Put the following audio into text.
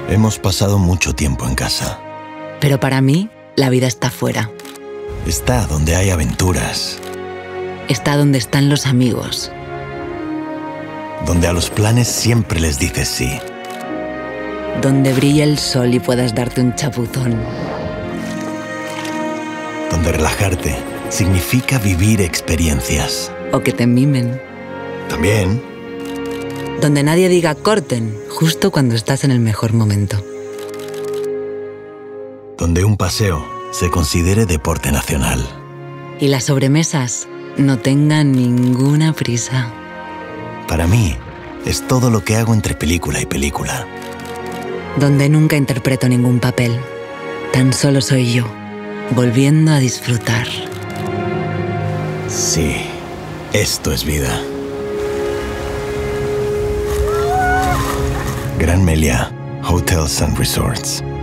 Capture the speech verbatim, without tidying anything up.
Hemos pasado mucho tiempo en casa. Pero para mí, la vida está fuera. Está donde hay aventuras. Está donde están los amigos. Donde a los planes siempre les dices sí. Donde brilla el sol y puedas darte un chapuzón. Donde relajarte significa vivir experiencias. O que te mimen. También. Donde nadie diga corten, justo cuando estás en el mejor momento. Donde un paseo se considere deporte nacional. Y las sobremesas no tengan ninguna prisa. Para mí, es todo lo que hago entre película y película. Donde nunca interpreto ningún papel. Tan solo soy yo, volviendo a disfrutar. Sí, esto es vida. Gran Meliá Hotels and Resorts.